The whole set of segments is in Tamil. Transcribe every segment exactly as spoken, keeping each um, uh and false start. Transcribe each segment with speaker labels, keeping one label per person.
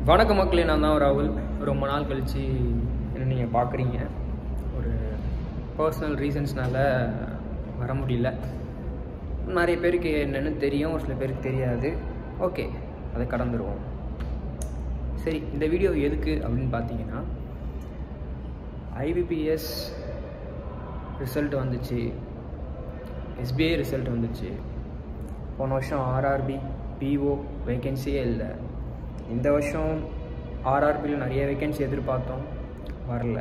Speaker 1: வணக்கம் மக்களே, நான் தான் ராகுல். ரொம்ப நாள் கழித்து என்ன நீங்கள் பார்க்குறீங்க. ஒரு பர்சனல் ரீசன்ஸ்னால வர முடியல. நிறைய பேருக்கு என்னென்னு தெரியும், ஒரு சில பேருக்கு தெரியாது. ஓகே, அதை கடந்துருவோம். சரி, இந்த வீடியோ எதுக்கு அப்படின்னு பார்த்தீங்கன்னா, ஐபிபிஎஸ் ரிசல்ட் வந்துச்சு, எஸ்பிஐ ரிசல்ட் வந்துச்சு. போன வருஷம் ஆர்ஆர்பி பிஓ வேகன்சியே இல்லை. இந்த வருஷம் ஆர்ஆர்பியில் நிறைய வேகன்சி எதிர்பார்த்தோம், வரல.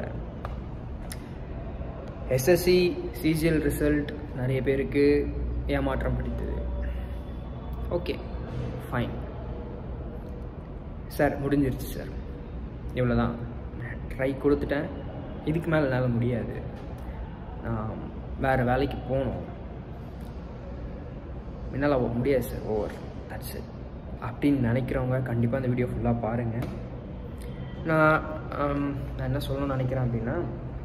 Speaker 1: எஸ்எஸ்சி சிஜிஎல் ரிசல்ட் நிறைய பேருக்கு ஏமாற்றம் பிடித்தது. ஓகே, ஃபைன் சார், முடிஞ்சிருச்சு சார், இவ்வளோ தான். ட்ரை கொடுத்துட்டேன், இதுக்கு மேலே என்னால் முடியாது, நான் வேறு வேலைக்கு போகணும், என்னால் முடியாது சார், ஓவர், தட்ஸ் இட் அப்படின்னு நினைக்கிறவங்க கண்டிப்பாக இந்த வீடியோ ஃபுல்லாக பாருங்கள். நான் நான் என்ன சொல்லணும்னு நினைக்கிறேன் அப்படின்னா,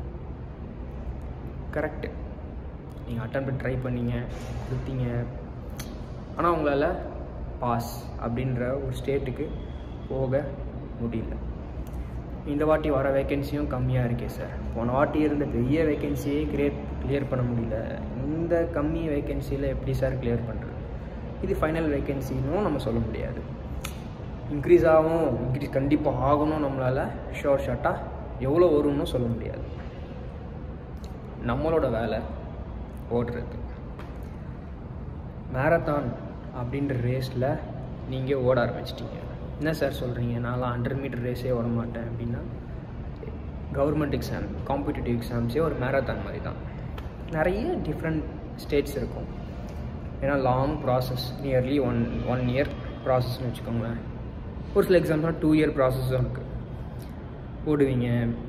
Speaker 1: கரெக்டு, நீங்கள் அட்டன் பண்ணி ட்ரை பண்ணீங்க, கொடுத்தீங்க, ஆனால் உங்களால் பாஸ் அப்படின்ற ஒரு ஸ்டேட்டுக்கு போக முடியல. இந்த வாட்டி வர வேக்கன்சியும் கம்மியாக இருக்கே சார். போன வாட்டி இருந்த பெரிய வேக்கன்சியே கிரியேட் கிளியர் பண்ண முடியல. இந்த கம்மி வேக்கன்சியில் எப்படி சார் கிளியர் பண்ணுறது? இது ஃபைனல் வேக்கன்சின்னு நம்ம சொல்ல முடியாது. இன்க்ரீஸ் ஆகும், இன்க்ரீஸ் கண்டிப்பாக ஆகணும், நம்மளால் ஷோர் ஷார்ட்டாக எவ்வளோ வரும்னு சொல்ல முடியாது. நம்மளோட வேலை ஓடுறது. மேரத்தான் அப்படின்ற ரேஸில் நீங்கள் ஓட ஆரம்பிச்சிட்டிங்க. என்ன சார் சொல்கிறீங்க, நான்லாம் ஹண்ட்ரட் மீட்டர் ரேஸே ஓட மாட்டேன் அப்படின்னா, கவர்மெண்ட் எக்ஸாம், காம்படிட்டிவ் எக்ஸாம்ஸே ஒரு மேரத்தான் மாதிரி தான். நிறைய டிஃப்ரெண்ட் ஸ்டேட்ஸ் இருக்கும். ஏன்னா long process, nearly one one year ப்ராசஸ்ன்னு வச்சுக்கோங்களேன். ஒரு சில எக்ஸாம்ஸ்லாம் டூ இயர் ப்ராசஸும் இருக்குது. ஓடுவீங்க,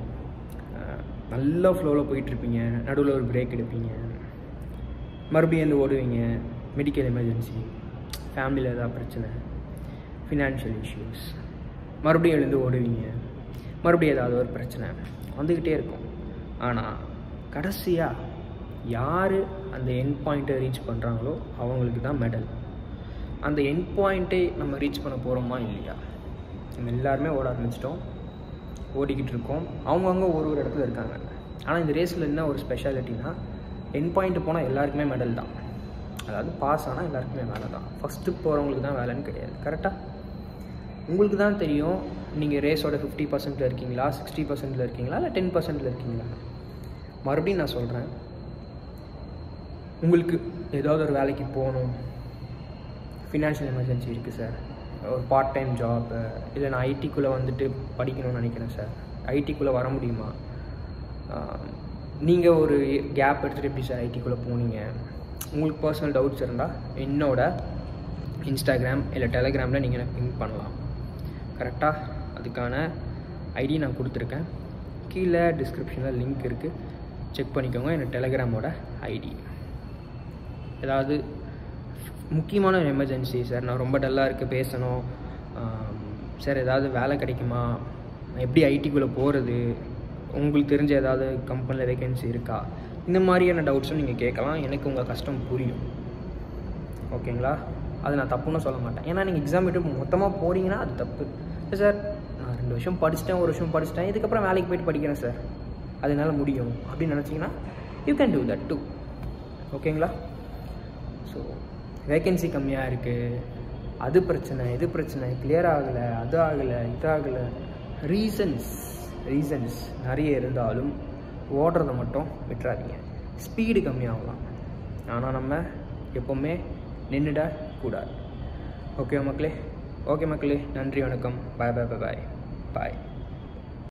Speaker 1: நல்ல ஃப்ளோவில் போயிட்டுருப்பீங்க, நடுவில் ஒரு பிரேக் எடுப்பீங்க, மறுபடியும் வந்து ஓடுவீங்க. மெடிக்கல் எமர்ஜென்சி, ஃபேமிலியில் ஏதாவது பிரச்சனை, ஃபினான்ஷியல் இஷ்யூஸ், மறுபடியும் எழுந்து ஓடுவீங்க, மறுபடியும் ஏதாவது ஒரு பிரச்சனை வந்துக்கிட்டே இருக்கும். ஆனால் கடைசியாக யார் அந்த எண்ட் பாயிண்ட்டை ரீச் பண்ணுறாங்களோ அவங்களுக்கு தான் மெடல். அந்த எண்ட் பாயிண்ட்டை நம்ம ரீச் பண்ண போகிறோமா இல்லையா? நம்ம எல்லாருமே ஓட ஆரம்பிச்சிட்டோம், ஓடிக்கிட்டு இருக்கோம், அவங்கவுங்க ஒரு ஒரு இடத்துல இருக்காங்க. ஆனால் இந்த ரேஸில் என்ன ஒரு ஸ்பெஷாலிட்டினா, எண்ட் பாயிண்ட்டு போனால் எல்லாருக்குமே மெடல் தான். அதாவது பாஸ் ஆனால் எல்லாருக்குமே வேலை தான். ஃபஸ்ட்டு போகிறவங்களுக்கு தான் வேலைன்னு கிடையாது. கரெக்டாக உங்களுக்கு தான் தெரியும், நீங்கள் ரேஸோட ஃபிஃப்டி பர்சன்ட்டில் இருக்கீங்களா, சிக்ஸ்டி பர்சன்ட்டில் இருக்கீங்களா, இல்லை டென் பர்சன்ட்டில் இருக்கீங்களா. மறுபடியும் நான் சொல்கிறேன், உங்களுக்கு ஏதாவது ஒரு வேலைக்கு போகணும், ஃபினான்ஷியல் எமர்ஜென்சி இருக்குது சார், ஒரு பார்ட் டைம் ஜாப், இல்லை நான் ஐடிக்குள்ளே வந்துட்டு படிக்கணும்னு நினைக்கிறேன் சார், ஐடிக்குள்ளே வர முடியுமா? நீங்கள் ஒரு கேப் எடுத்துகிட்டு எப்படி சார் ஐடிக்குள்ளே போனீங்க? உங்களுக்கு பர்சனல் டவுட்ஸ் இருந்தால் என்னோட இன்ஸ்டாகிராம் இல்லை டெலிகிராமில் நீங்கள் எனக்கு பிங்க் பண்ணலாம். கரெக்டாக அதுக்கான ஐடி நான் கொடுத்துருக்கேன், கீழே டிஸ்கிரிப்ஷனில் லிங்க் இருக்குது, செக் பண்ணிக்கோங்க. என்னோட டெலிகிராமோட ஐடி. ஏதாவது முக்கியமான ஒரு எமர்ஜென்சி சார், நான் ரொம்ப டல்லாக இருக்குது, பேசணும் சார், ஏதாவது வேலை கிடைக்குமா, எப்படி ஐடிக்குள்ளே போகிறது, உங்களுக்கு தெரிஞ்ச ஏதாவது கம்பெனியில் வேகன்சி இருக்கா, இந்த மாதிரியான டவுட்ஸும் நீங்கள் கேட்கலாம். எனக்கு உங்கள் கஷ்டம் புரியும், ஓகேங்களா? அது நான் தப்புன்னு சொல்ல மாட்டேன். ஏன்னா நீங்கள் எக்ஸாம் விட்டு மொத்தமாக போகிறீங்கன்னா அது தப்பு. சார், நான் ரெண்டு வருஷம் படிச்சிட்டேன், ஒரு வருஷம் படிச்சிட்டேன், இதுக்கப்புறம் வேலைக்கு போய்ட்டு படிக்கிறேன் சார், அதனால் முடியும் அப்படின்னு நினச்சிங்கன்னா you can do that too, ஓகேங்களா? ஸோ வேக்கன்சி கம்மியாக இருக்குது, அது பிரச்சனை, இது பிரச்சனை, கிளியர் ஆகலை, அது ஆகலை, இது ஆகலை, ரீசன்ஸ் ரீசன்ஸ் நிறைய இருந்தாலும் ஓடுறதை மட்டும் விட்டுறாதீங்க. ஸ்பீடு கம்மியாகலாம், ஆனால் நம்ம எப்போவுமே நின்றுடக்கூடாது. ஓகே மக்களே, ஓகே மக்களே, நன்றி, வணக்கம், பாய் பாய் பாய் பாய் பாய்.